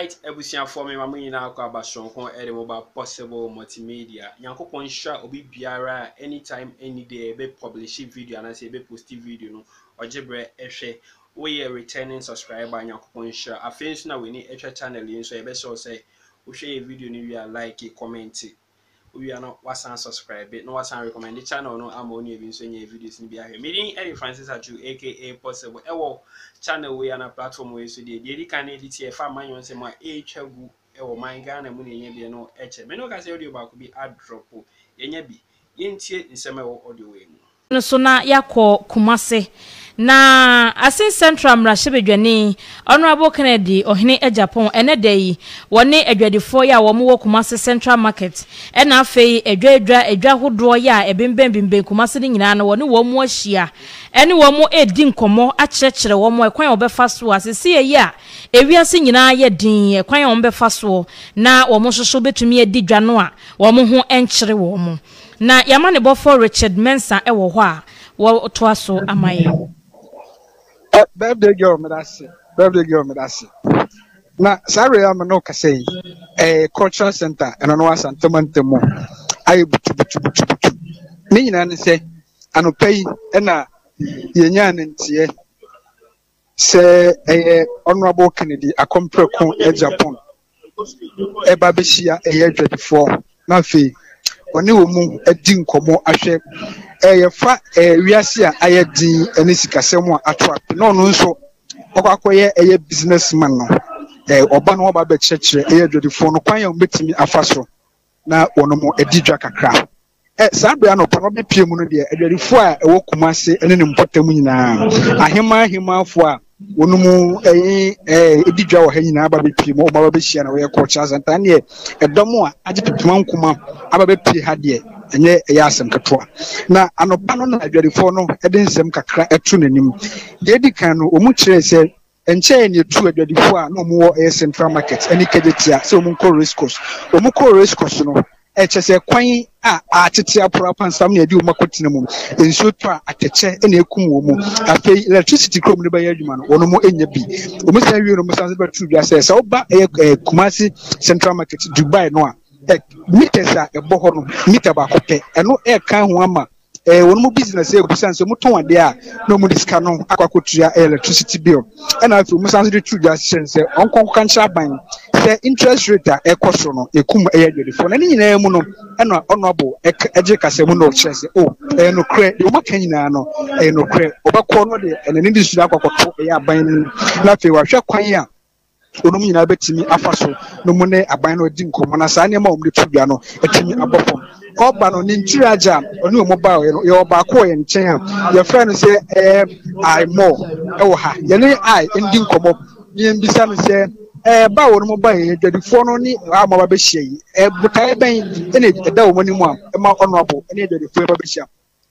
Alright, ebusia for me mamu nyina akwa abasonko mobile possible multimedia. Yankopon sha obi biara anytime any day be publish video and say be post video no ojebre ehwe we returning subscriber yankopon sha afensu na we ni ehwe channel yin so e be so say wo hwe video ni we like comment we are not wasan subscribe no wasan recommend the channel no am only even so nye videos ni bia here meeting Eddie Francis Aju aka possible ewo channel we na platform we so dey kan edit here fa man yon say ma chagu ewo man Ghana mu ne nya bi no eche me no ka say audio ba ko bi add drop yenya bi yentie nsem ewo audio we mu no so na yakọ Kumasi na asin Central Market Honorable Kennedy ohene Agyapong ene dey woni adwadefo ya wo mo Kumasi Central Market ena afei adwa hodo ya ebembembembe Kumasi ni nyina na woni wo mo ahia ene wo mo edi nkomo akyekere wo mo ekwan obefa so asese ye a ewiase nyina ye din ekwan obefa so na wo mo soso betumi edi dwa no a wo mo ho enkyere wo mo na yamane bofo Richard Mensa ewo ho a wo to aso amaye birthday girl medasi na sorry am no ka say cultural center and no asantamantemo ayi butu ni nyina ne say anopai na yenya ntie say Honorable Kennedy akompreko Agyapong eba behia adwadefo na fe oni wo mu adi nkomo ahwe fa wiase a ayedin ene sikasem a atwa no no nso okwakoye businessman no oba no oba be kyekere adwadefo no kwan ya mbetimi afaso na wono mo adidwa kakra sabia no pano be pie mu no de adwadefo a ewo Kumasi ene ne mpotamu nyina ahemafo a wono mu edidwa wo ha nyina aba be pie mu oba be hia na we culture center ne edomo a agipepema nkuma aba be pie ha de enye yasem katoa na anopa no na adwadefo no nsem kakra etu nanim de kan no omu kire se enche ne tu adwadefo a no mu wo Central Market eni kejetia se omu ko race course no echese kwan a atete apora pansam na edi omakotena mu enso to a ateche na ekum wo mu afei electricity chrome ne baye adwuma no wono mu enya bi omu san wi no mu san se batu bia se oba Kumasi Central Market Dubai no a meters a ebo no meter ba ko pe eno kan ho ama wono mu business e busan so mu ton ade a no mu diska no akwakotua electricity bill na afei mu san se tu bia se onkon kancha ban the interest rate ekoso no ekum adwadefo na nyina mu no ena Honorable eje kasemu no kyerese no kre de maka nyina no no kre obakọ no de ene ndi su akwakoto aban na afei wa hwe kwan a onu nyina betimi afaso no mu ne aban no di nkomo na saa ne ma omde tubia no etimi abofom oba no ni ntiraja onu omo ba ye oba ko ye nchen a ye fra no se I more ewo ha ye ne I ndi nkomo ni mbisa no se ba wono mo ba ye adwadefo no ni amaba be hia yi butai ben ene da wo ni mu a ma Honorable ene adwadefo ba be hia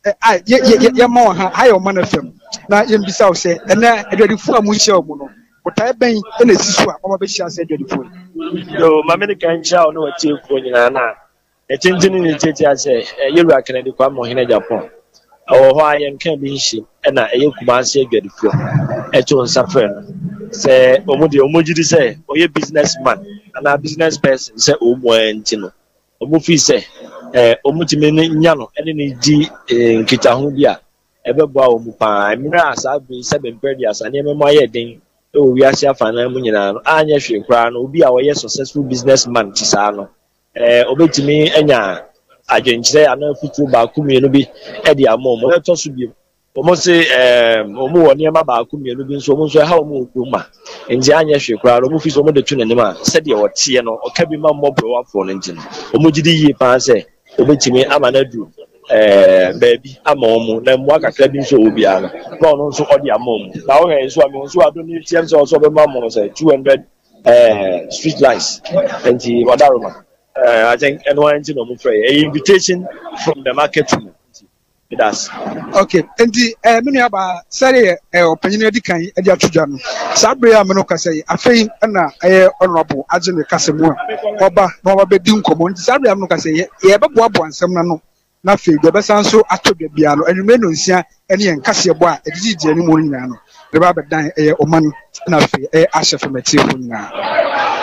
ye ma ha ye o ma na fam na ye mbisa wo se ene adwadefo a mu hia wo no butai ben ene sisu a ma be hia se adwadefo yo ma me kan cha no watie ko nyina na etinjini ni tete ase yelu Kennedy kwa mo hina Agyapong ho aye nkan bi hyi na Kumasi adwadefo eto nsafre no se omujidi se oye businessman and business person se omu enti no omu fi se omutime nya no ene ne di nkita ho bia ebeboa omu pa emira asa bi se bempedi asa ne memo aye den wi ase afana mu nyina no anya hwe kra no obi a oye successful businessman ti sa no obetimi enya agyenkyere ana futu ba kumienu bi e di amom e to so bi omo se omo woni ema ba kumienu bi nso omo nso ha omo okuma enje anya hwe kra omo fi so omo de tu nanim a se de wote no oka bi ma mmobro wafo no ntin omo gidi yi pa se obetimi amanadu baby ama omo na mwa kakra bi nso obi ara na ono nso odi amom na o he nso ami nso ado ni tiem se so be ma mo se 200 street lights enti wadaroma I think anyone no mo pray a invitation from the market team it does okay enti menu aba sare opinion edi kan edi atudwa no sabre am no kasai afei na Honorable Agene kasemu oba na oba be di nkomo enti sabre am no kasai ye beboabo ansem na no na fei de besan so atodwa bia no enwume no nsia ene yen kase bo a edidi ani mo nyina no de ba bedan oman na fei ahye famati ho nyina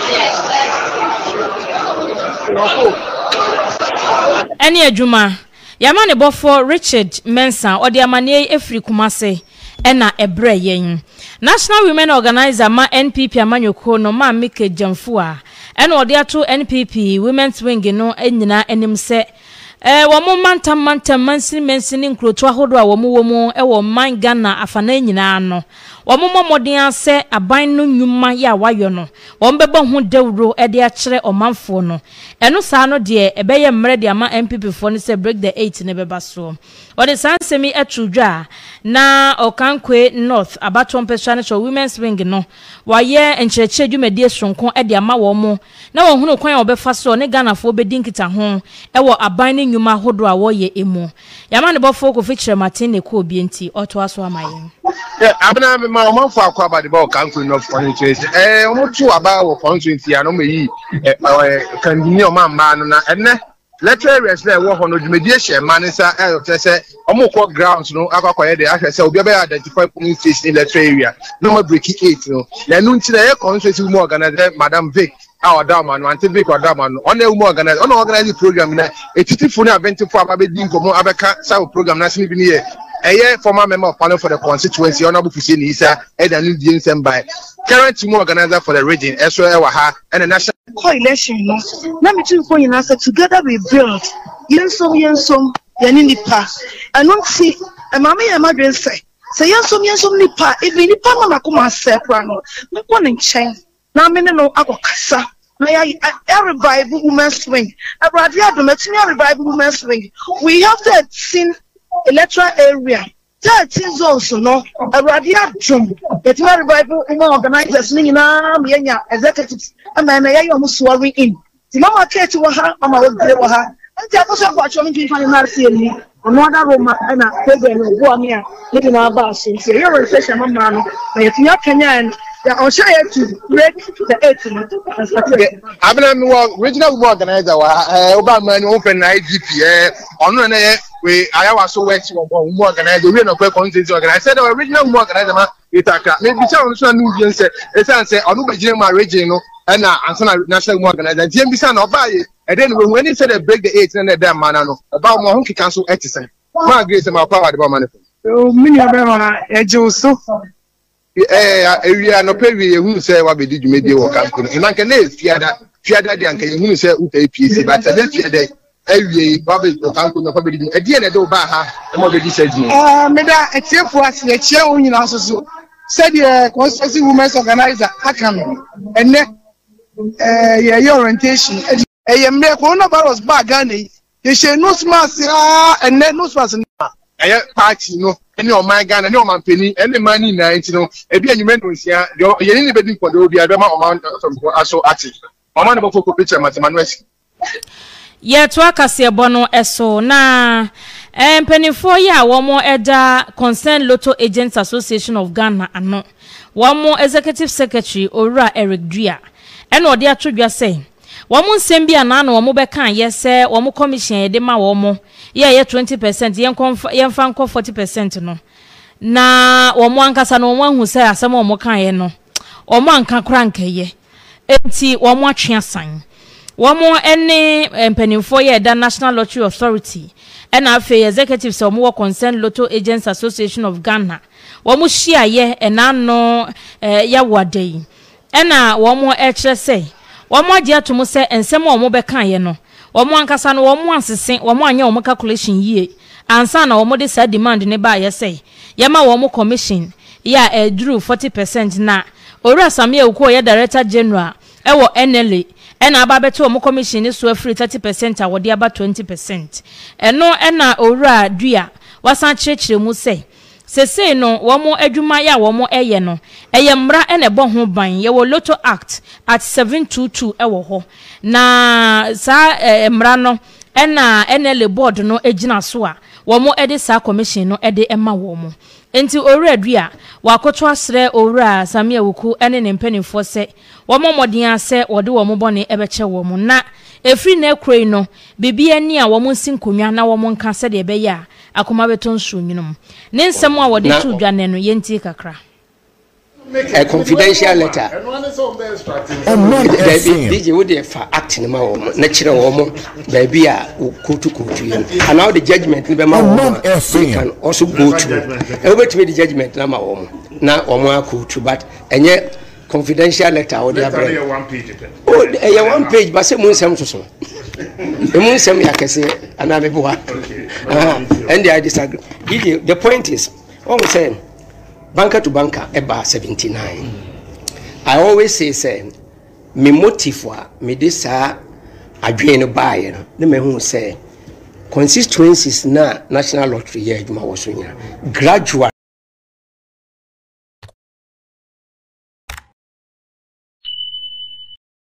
Any adwuma Yamane bofo Richard Mensa odi amane efri Kumase ena ebre yen National Women Organizer ma NPP amanyoko no ma Mike Jamfua ena odi ato NPP Women's Wing no enyina enim se womo mantam mansini nkroto ahodo a womo wo man Ghana afana nyina no womo momoden ase aban no nyuma ya wayo no wombebo ho dawuro e de akere omanfo no eno saa no de ebeye mmere de ama MPP fo no se break the 8 ne beba so ode sansemi atudwa na Okankwe North abaton pesane so Women's Wing no waye encheche dwumadi sonko e de ama womo na wo hunu kwan obefa so ne Ghana fo obedi nkita ho e wo aban nyuma hodo a woye emu Yamane bofo ko fikire Martin ne ko obienti oto aso amaye abena me ma o fo akwa ba de ba Okankwe North constituency o tu aba wo constituency ano me yi kandini o ma no na enne letter wrestler wo ho no dwumadi ehye ma ne sa se omo grounds no akwakoye de ahwe se obi be identify polling station in letter area no ma break 8 no na nu nti na ye constituency women organizer Madam Vic our dama no anti Vic or dama no on women organizer on organize program na etitifo na event for abedi nkomo abeka sa program na sini bi ne former member of panel for the constituency honorable Fusini Isa Edan Nsem by current team organizer for the region Ewa and the national coalition na me too for you say together we build yensom yani nipa I don't see mama ya madwen say yensom nipa even nipa mama kuma sekra no me ko ne nchen na me no akokasa na ya revive Women's Wing abrade adomatimi revive Women's Wing we have that seen electoral area 13 zones no already adjum it may revive women organizers ni na menya executives ama na yayo swearing in ti mama kete wa ha ama wo gre wa ha anti akoso kwa chome nti fani na rse ni ono ada roma na program no bo amia ni na ba so so you will say mama no na yetinya Kenya ya on share to break the 8 abena me wo regional women organizer wa oba man wo pen na IGP ono na we ayawa so work women organizer we no kwa constituency organizer said the original women organizer ma itaka maybe say on so na nwie say e say ono begire ma region no na ansana national women organizer tie bi say na oba ye e den we when he said they break the 8 na dem man no oba mo ho kika so 80 ma agree say ma power the man o mini abema eje so area no pay we hu say wa be di dwumedi wo kampo no na nke na fiada de anka hu say uta APC but the fiada ewie wa be kampo no fa be di e die na de ba ha e mo be di saji me da etiefo ase echie wo nyina so said the constituency women's organizer akam enne your orientation mre coronavirus ba Ghana ye she no smas enne no smas party no any o man Ghana any o man penny any money na enti no e bi anyume no sia ye ni be di for the obi adema o man aso ati o man bo foko picture mathematics ye to akase ebono eso na penifo ya womo eda Concerned Lotto Agents Association of Ghana ano womo executive secretary Ora Eric Dua eno ode atodwa say womo nsem bia na na womo beka yese womo commission ye de ma womo ye 20% yenfa nko 40% no na womo ankasa no womo ahu say asem womo kan ye no womo anka kra nkaye enti womo atwe asan womo ene mpanimfo ye da National Lottery Authority ena afi executive so womo Concerned Lotto Agents Association of Ghana womo hia ye ena no ya wadai ena womo ekire say womo agi atomo say ensem womo beka ye no womo ankasa no womo asese womo anya womo calculation yie ansa na womo de sa demand ne ba ye say yema womo commission ya drew 40% na Ora Samia Uko ye Director General ewo NLA ena aba beto womo commission ni so free 30% awode aba 20% eno ena Ora Dua wasan chirechire mu say sese no womo adwuma ya womo eye no eye mra ene bo ho ban ye wo Lotto Act at 722 ewo ho na sa mra no ena NLA board no egina so a womo ede sa commission no ede ema womo enti Ora Dua wakoto asre Ora Samia Wuku ene ne mpanimfo se womo modin ase wode womo bone ebeche womo na efri na ekroi no bibi ani a womo nsinkonwa na womo nka se de ebe ya akoma beto nsu nyinum ne nsem a wode tu dwane no yenti kakra a confidential letter. DJ would have acting my natural baby and now the judgment we can also go to over to the judgment now or but and yet confidential letter or the other 1 page. Oh, 1 page, but some some so. The moon some I can say another boy. And I disagree. The point is, what we say, banker to banker about 79. I always say, me motive me this I drain buy. The me who say constituencies na national lottery gradual.